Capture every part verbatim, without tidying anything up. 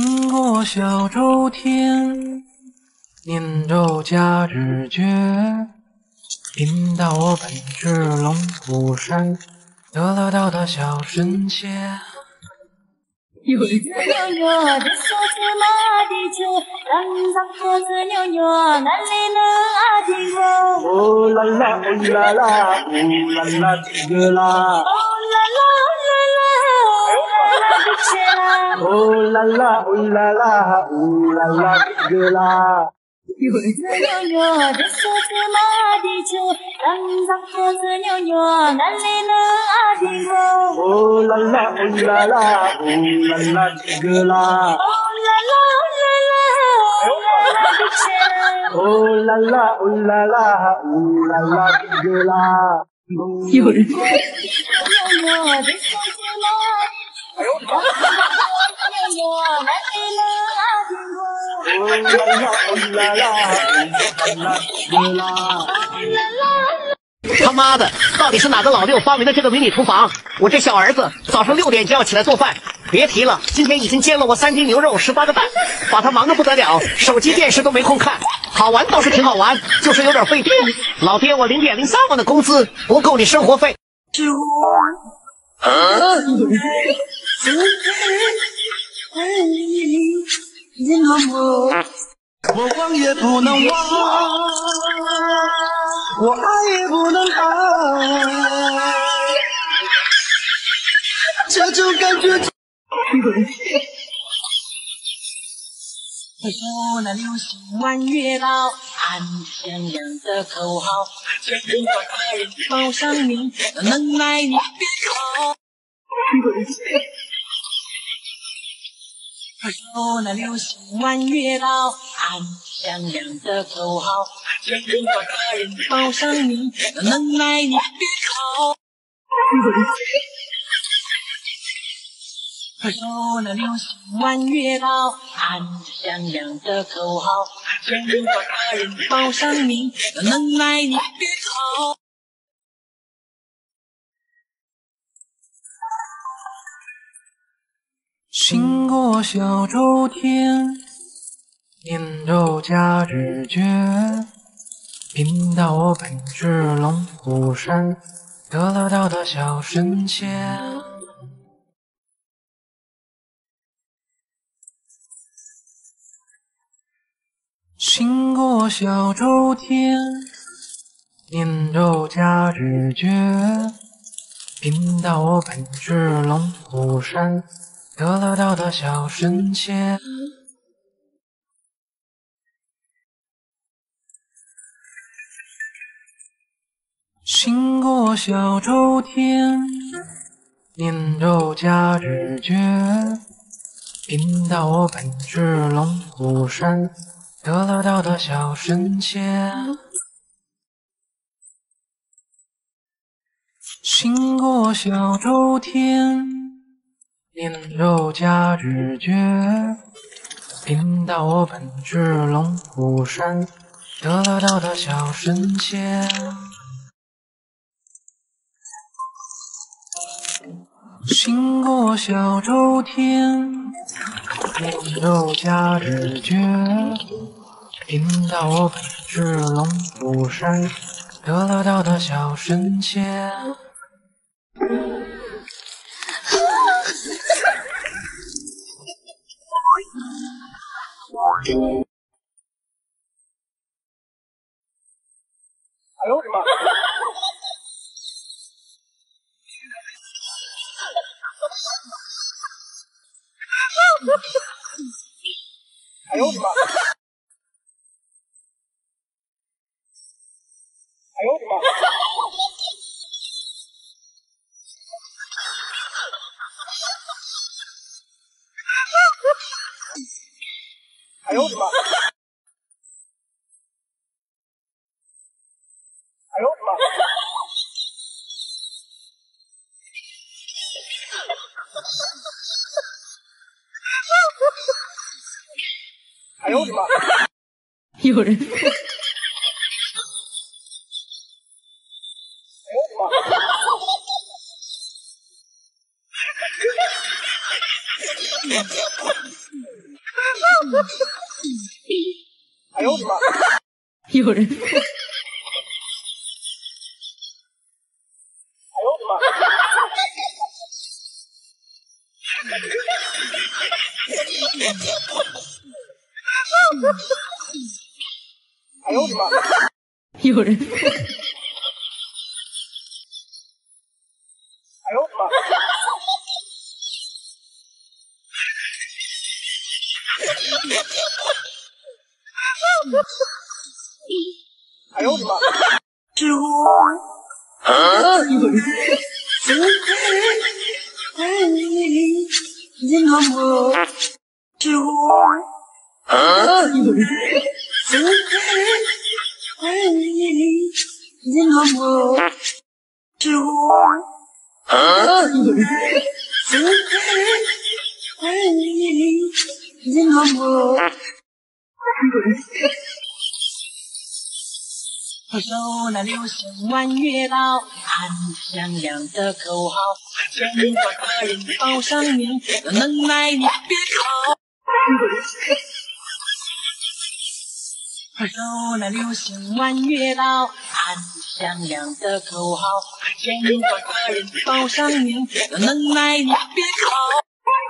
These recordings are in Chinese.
经过小周天，念咒加直觉，引导我奔至龙虎山，得了道的小神仙。 有人在扭扭的手指麻的球，让让脖子扭扭，哪里能啊听过？ 哦啦啦，哦啦啦，哦啦啦，这个啦。 哦啦啦，哦啦啦，哦啦啦的切啦。 哦啦啦，哦啦啦，哦啦啦，这个啦。 有人在扭扭的手指麻的球，让让脖子扭扭，哪里能啊听过？ 哦啦啦，哦啦啦，哦啦啦，这个啦。 哦啦啦，哦啦啦，哦啦啦的切啦。 哦啦啦，哦啦啦，哦啦啦，这个啦。 有人在扭扭的手指麻的球，让让脖子扭扭，哪里能啊听过？ 哦啦啦，哦啦啦，哦啦啦，这个啦。 他妈的，到底是哪个老六发明的这个迷你厨房？我这小儿子早上六点就要起来做饭，别提了，今天已经煎了我三斤牛肉，十八个蛋，把他忙得不得了，手机电视都没空看。好玩倒是挺好玩，就是有点费电。老爹，我零点零三万的工资不够你生活费。 啊！ 我忘也不能忘，我爱也不能爱，这种感觉。 回头那流星弯月老，喊响亮的口号，全中国大人报上名，有能耐你别跑。回头那流星弯月老，喊响亮的口号，全中国大人报上名，有能耐你别跑。回头那流星弯月老，喊响亮的口号，全中国大人报上名，有能耐你别跑。 经过小周天，念咒加直觉，引导我奔至龙虎山，得了道的小神仙。经过小周天，念咒加直觉，引导我奔至龙虎山，得了道的小神仙。经过小周天，念咒加直觉，引导我奔至龙虎山，得了道的小神仙。经过小周天，念咒加直觉，引导我奔至龙虎山，得了道的小神仙。经过小周天，念咒加直觉，引导我奔至龙虎山，得了道的小神仙。 哎呦我的妈！哎呦我的妈！哎呦我的妈！哎呦我的妈！哎呦我的妈！哎呦我的妈！ 有人。 哎呦我的妈！ 哎呦我的妈！ 有人。 哎呦我的妈！哎呦我的妈！ 有人。 哎呦我的妈！哎呦我的妈！ 知乎。啊！有人。人多么？知乎。啊！有人。人多么？知乎。啊！有人。人多么？有人。回首那流星弯月岛，喊响亮的口号，见过的人报上名，有能耐你别逃。回首那流星弯月岛，喊响亮的口号，见过的人报上名，有能耐你别逃。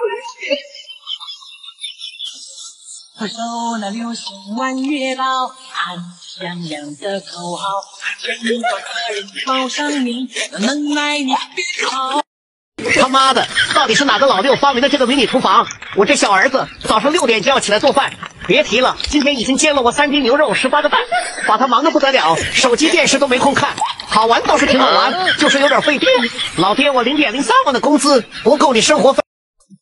回首那流星弯月岛，喊响亮的口号，见过的人报上名，有能耐你别逃。 他妈的，到底是哪个老六发明的这个迷你厨房？我这小儿子早上六点就要起来做饭，别提了，今天已经煎了我三斤牛肉，十八个蛋，把他忙得不得了，手机电视都没空看。好玩倒是挺好玩，就是有点费电。老爹，我零点零三万的工资不够你生活费。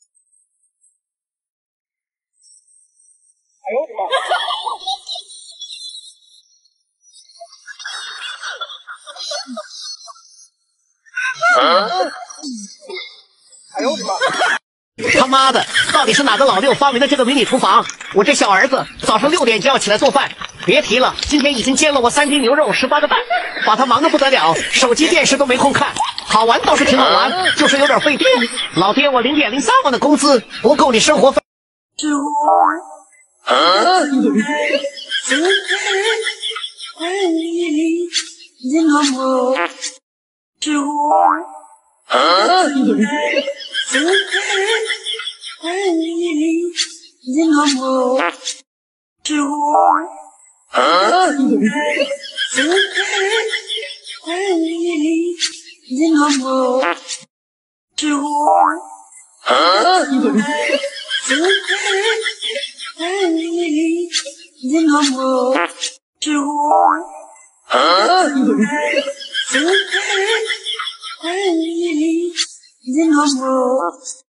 哎呦我的妈！哎呦我的妈！ 他妈的，到底是哪个老六发明的这个迷你厨房？我这小儿子早上六点就要起来做饭，别提了，今天已经煎了我三斤牛肉，十八个蛋，把他忙得不得了，手机电视都没空看。好玩倒是挺好玩，就是有点费电。老爹，我零点零三万的工资不够你生活费。 知乎。啊！有人。人多么？知乎。啊！有人。人多么？知乎。啊！有人。人多么？知乎。啊！有人。人多么？知乎。啊！有人。人多么？